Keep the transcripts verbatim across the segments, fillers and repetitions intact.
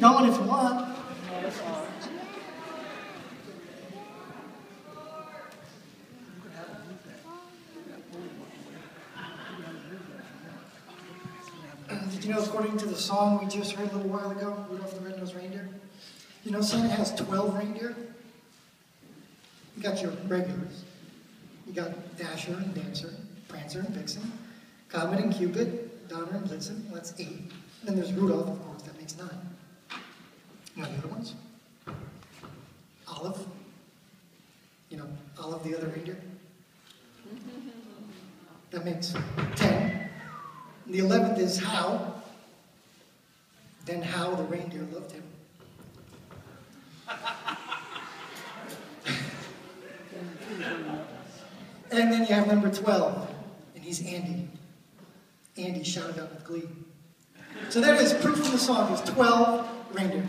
going if you want. Did you know, according to the song we just heard a little while ago, Rudolph the Red-Nosed Reindeer, you know Santa has twelve reindeer? You got your regulars. You got Dasher and Dancer, Prancer and Vixen, Comet and Cupid, Donner and Blitzen. Well, that's eight. And then there's Rudolph, of course, that makes nine. You know the other ones? Olive. You know, Olive the other reindeer? That makes ten. And the eleventh is How. Then How the reindeer loved him. And then you have number twelve, and he's Andy. Andy shouted out with glee. So there is proof from the song. There's twelve reindeer.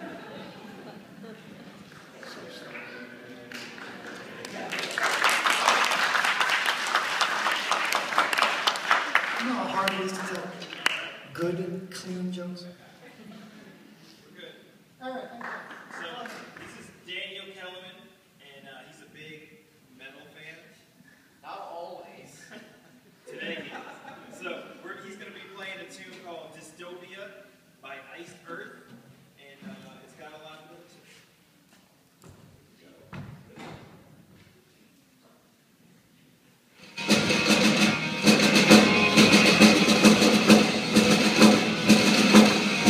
You know how hard it is to tell good and clean jokes? We're good. All right. So, this is Daniel Kellerman, and uh, he's a big metal fan. Not always. Today he is. So, we're, he's going to be playing a tune called Dystopia by Iced Earth, and uh, it's got a lot of lyrics. Thank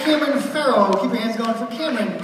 Cameron Farrow. Keep your hands going for Cameron.